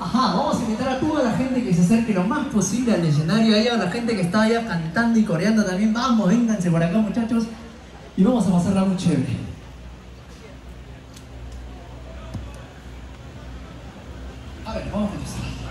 Ajá, vamos a invitar a toda la gente que se acerque lo más posible al escenario. Ahí a la gente que está allá cantando y coreando también. Vamos, vénganse por acá, muchachos. Y vamos a pasarla muy chévere. A ver, vamos a empezar.